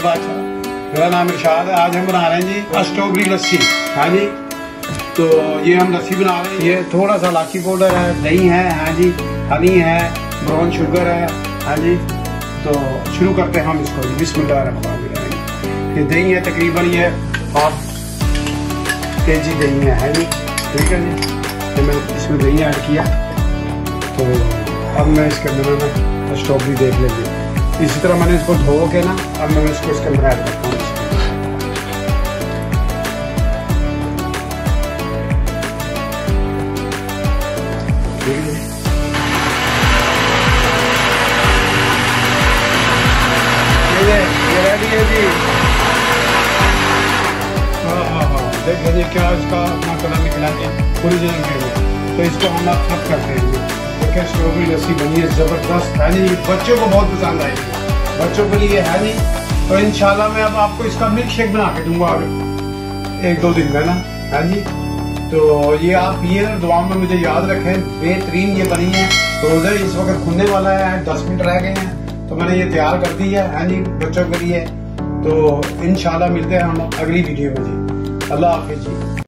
बादशाह, मेरा नाम इरशाद है। आज हम बना रहे हैं जी स्ट्रॉबेरी लस्सी। हाँ जी, तो ये हम लस्सी बना रहे हैं। ये थोड़ा सा इलायची पाउडर है, दही है, हाँ जी, हनी है, ब्राउन शुगर है। हाँ जी, तो शुरू करते हैं हम इसको। बिस्मिल्लाहिर्रहमानिर्रहीम। ये दही है, तकरीबन ये 1/2 kg दही है जी। ठीक है जी, तो मैंने इसमें दही ऐड किया। तो अब मैं इसके अंदर ना स्ट्रॉबेरी देख लेंगे। इसी तरह मैंने इसको धो के ना, अब मैं इसको इसके अंदर ऐड करता हूँ। ठीक है, ये रेडी है जी। हाँ, देख लीजिए क्या इसका अपना कलर निकला है ओरिजिनल के। तो इसको हम आप सब करते हैं। देखिए स्ट्रॉबेरी लस्सी बनी है, जबरदस्त है नहीं, बच्चों को बहुत पसंद आएगी, बच्चों के लिए है नहीं। तो इंशाल्लाह मैं अब आपको इसका मिल्क शेक बना के दूंगा 1-2 दिन में ना। है जी, तो ये आप ये दुआ में मुझे याद रखें, बेहतरीन ये बनी है। रोजा इस वक्त खुलने वाला है, 10 मिनट रह गए हैं, तो मैंने ये तैयार कर दी है जी बच्चों के लिए। तो इंशाल्लाह मिलते हैं हम अगली वीडियो में जी। अल्लाह हाफिज जी।